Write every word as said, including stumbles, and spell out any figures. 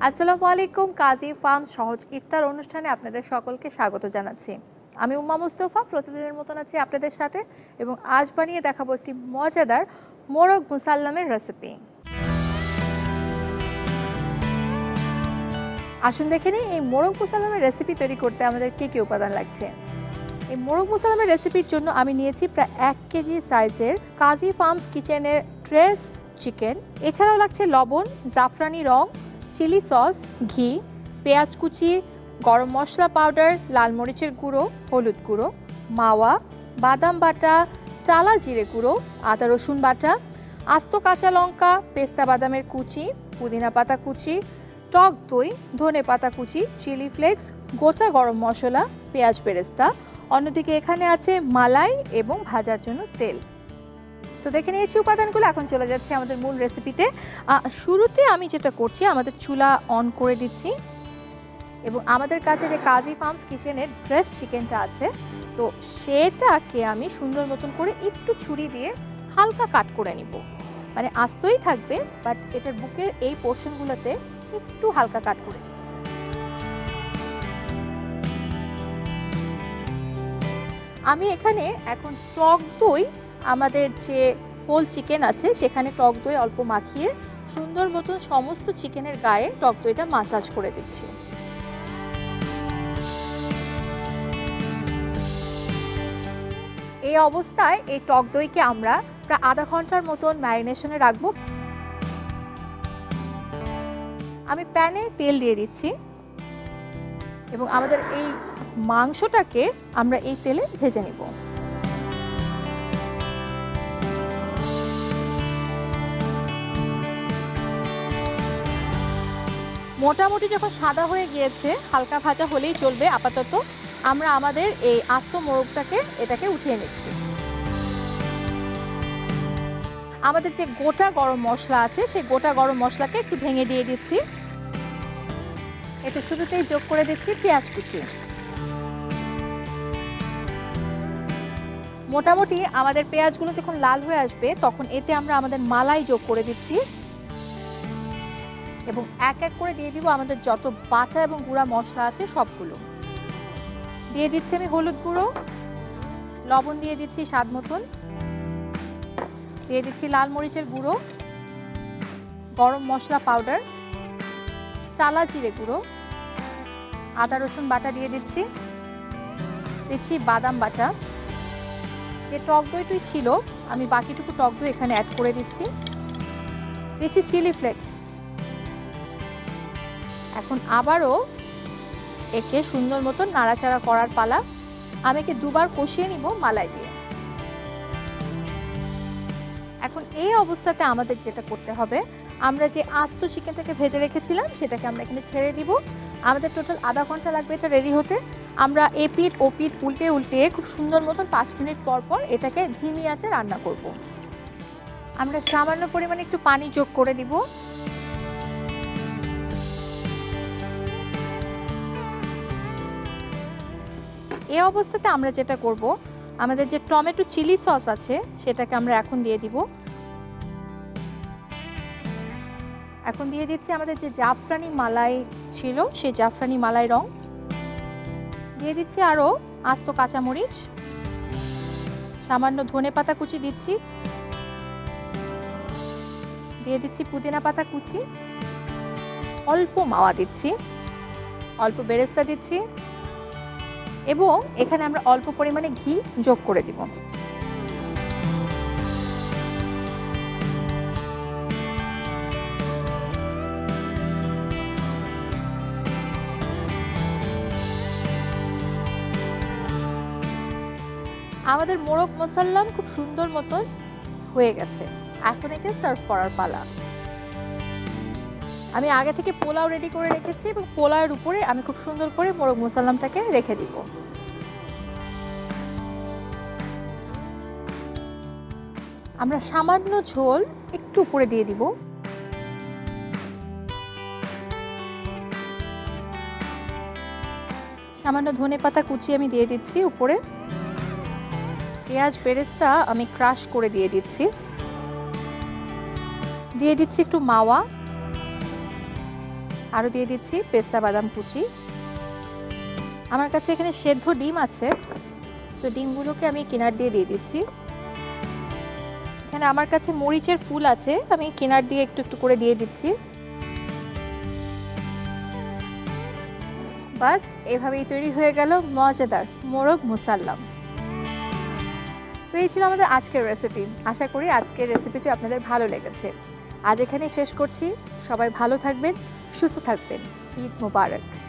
আসসালামু আলাইকুম। কাজী ফার্ম সহজ ইফতার অনুষ্ঠানে আপনাদের সকলকে স্বাগত জানাচ্ছি। আমি উম্মা মুস্তফা, প্রতিদিনের মতন আছি আপনাদের সাথে এবং আজ বানিয়ে দেখাবো একটি মজাদার মোরগ মুসাল্লামের রেসিপি। আসুন দেখে নিই এই মোরগ মুসাল্লামের রেসিপি তৈরি করতে আমাদের কী কী উপাদান লাগছে। এই মোরগ মুসাল্লামের রেসিপির জন্য আমি নিয়েছি প্রায় এক কেজি সাইজের কাজী ফার্মস কিচেনের ট্রেস চিকেন। এছাড়াও লাগছে লবণ, জাফরানি রং, চিলি সস, ঘি, পেঁয়াজ কুচি, গরম মশলা পাউডার, লাল মরিচের গুঁড়ো, হলুদ গুঁড়ো, মাওয়া, বাদাম বাটা, টালা জিরে গুঁড়ো, আদা রসুন বাটা, আস্ত কাঁচা লঙ্কা, পেস্তা বাদামের কুচি, পুদিনা পাতা কুচি, টক দই, ধনে পাতা কুচি, চিলি ফ্লেক্স, গোটা গরম মশলা, পেঁয়াজ বেরেস্তা। অন্যদিকে এখানে আছে মালাই এবং ভাজার জন্য তেল। তো দেখে নিয়েছি উপাদানগুলো, এখন চলে যাচ্ছে আমাদের মূল রেসিপিতে। শুরুতে আমি যেটা করছি, আমাদের চুলা অন করে দিচ্ছি এবং আমাদের কাছে যে কাজী ফার্মস কিচেনের ড্রেস চিকেনটা আছে, তো সেটাকে আমি সুন্দর মতন করে একটু ছুরি দিয়ে হালকা কাট করে নিব। মানে আস্তই থাকবে, বাট এটার বুকের এই পোর্শনগুলোতে একটু হালকা কাট করে নিচ্ছি। আমি এখানে এখন টক দই, আমাদের যে হোল চিকেন আছে সেখানে টক দই অল্প মাখিয়ে সুন্দর মতো সমস্ত চিকেনের গায়ে টক দইটা মাসাজ করে দিচ্ছি। এই অবস্থায় এই টক দইকে আমরা প্রায় আধা ঘন্টার মতন ম্যারিনেশনে রাখবো। আমি প্যানে তেল দিয়ে দিচ্ছি এবং আমাদের এই মাংসটাকে আমরা এই তেলে ভেজে নিব। মোটামুটি যখন সাদা হয়ে গিয়েছে, হালকা ভাজা হলেই চলবে। আপাতত আমরা আমাদের এই আস্ত মোরগটাকে এটাকে উঠিয়ে নিচ্ছি। আমাদের যে গোটা গরম মশলা আছে সেই গোটা গরম মশলাকে একটু ভেঙে দিয়ে দিচ্ছি। এটা শুরুতেই যোগ করে দিচ্ছি পেঁয়াজ কুচি। মোটামুটি আমাদের পেঁয়াজগুলো যখন লাল হয়ে আসবে তখন এতে আমরা আমাদের মালাই যোগ করে দিচ্ছি এবং এক এক করে দিয়ে দিব আমাদের যত বাটা এবং গুঁড়া মশলা আছে সবগুলো। দিয়ে দিচ্ছি আমি হলুদ গুঁড়ো, লবণ দিয়ে দিচ্ছি স্বাদ মতন, দিয়ে দিচ্ছি লাল মরিচের গুঁড়ো, গরম মশলা পাউডার, টালা জিরে গুঁড়ো, আদা রসুন বাটা দিয়ে দিচ্ছি, দিচ্ছি বাদাম বাটা। যে টক দইটি ছিল আমি বাকিটুকু টক দই এখানে অ্যাড করে দিচ্ছি, দিচ্ছি চিলি ফ্লেক্স। এখন আবারও একে সুন্দর মতো নাড়াচাড়া করার পালা। আমি একে দুবার কষিয়ে নিব মালাই দিয়ে। এখন এই অবস্থাতে আমাদের যেটা করতে হবে, আমরা যে আস্ত চিকেনটাকে ভেজে রেখেছিলাম সেটাকে আমরা এখানে ছেড়ে দিব। আমাদের টোটাল আধা ঘন্টা লাগবে এটা রেডি হতে। আমরা এপিট ওপিট উল্টে উল্টে খুব সুন্দর মতন পাঁচ মিনিট পর পর এটাকে ধিমি আঁচে রান্না করব। আমরা সামান্য পরিমাণে একটু পানি যোগ করে দিব। এই অবস্থাতে আমরা যেটা করব, আমাদের যে টমেটো চিলি সস আছে সেটাকে আমরা এখন দিয়ে দিব। এখন দিয়ে দিচ্ছি আমাদের যে জাফরানি মালাই ছিল সেই জাফরানি মালাই রং, দিয়ে দিচ্ছি আরও আস্ত কাঁচামরিচ, সামান্য ধনে পাতা কুচি দিচ্ছি, দিয়ে দিচ্ছি পুদিনা পাতা কুচি, অল্প মাওয়া দিচ্ছি, অল্প বেরেস্তা দিচ্ছি এবং এখানে আমরা অল্প পরিমাণে ঘি যোগ করে দিব। আমাদের মোরগ মুসাল্লাম খুব সুন্দর মতো হয়ে গেছে। এখন একে সার্ভ করার পালা। আমি আগে থেকে পোলাও রেডি করে রেখেছি এবং পোলাওয়ের উপরে আমি খুব সুন্দর করে মোরগ মুসাল্লামটাকে রেখে দিব। আমরা সামান্য ঝোল একটু উপরে দিয়ে দিব। সামান্য ধনে পাতা কুচি আমি দিয়ে দিচ্ছি উপরে। পেঁয়াজ বেরেস্তা আমি ক্রাশ করে দিয়ে দিচ্ছি। দিয়ে দিচ্ছি একটু মাওয়া, আরও দিয়ে দিচ্ছি পেস্তা বাদাম কুচি। আমার কাছে এখানে সেদ্ধ ডিম আছে, সো ডিমগুলোকে আমি কিনার দিয়ে দিয়ে দিচ্ছি। এখানে আমার কাছে মরিচের ফুল আছে, আমি কিনার দিয়ে একটু একটু করে দিয়ে দিচ্ছি। বাস এভাবেই তৈরি হয়ে গেল মজাদার মোরগ মুসাল্লাম। তো এই ছিল আমাদের আজকের রেসিপি। আশা করি আজকের রেসিপিটি আপনাদের ভালো লেগেছে। আজ এখানেই শেষ করছি। সবাই ভালো থাকবেন, সুস্থ থাকবেন। ঈদ মোবারক।